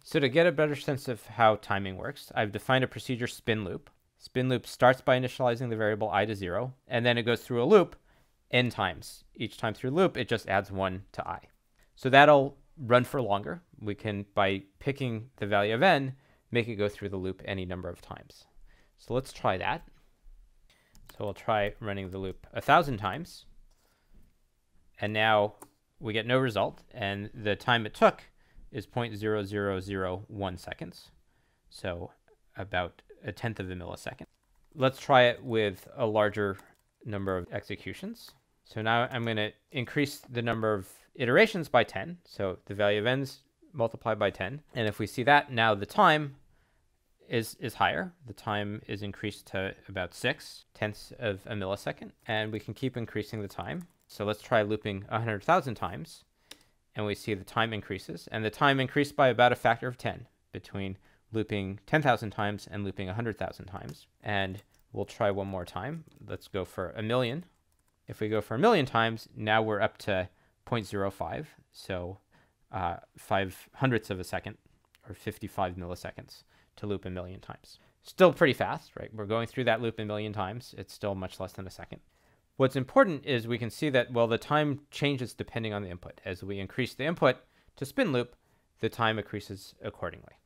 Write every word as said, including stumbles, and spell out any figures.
So to get a better sense of how timing works, I've defined a procedure spin loop. Spin loop starts by initializing the variable I to zero, and then it goes through a loop n times. Each time through loop, it just adds one to I. So that'll run for longer. We can, by picking the value of n, make it go through the loop any number of times. So let's try that. So we'll try running the loop a thousand times. And now we get no result. And the time it took is zero point zero zero zero one seconds. So about a tenth of a millisecond. Let's try it with a larger number of executions. So now I'm going to increase the number of iterations by ten. So the value of n's multiplied by ten. And if we see that, now the time is, is higher. The time is increased to about six tenths of a millisecond. And we can keep increasing the time. So let's try looping one hundred thousand times. And we see the time increases. And the time increased by about a factor of ten between looping ten thousand times and looping one hundred thousand times. And we'll try one more time. Let's go for a million. If we go for a million times, now we're up to zero point zero five, so uh, five hundredths of a second, or fifty-five milliseconds, to loop a million times. Still pretty fast, right? We're going through that loop a million times. It's still much less than a second. What's important is we can see that, well, the time changes depending on the input. As we increase the input to spin loop, the time increases accordingly.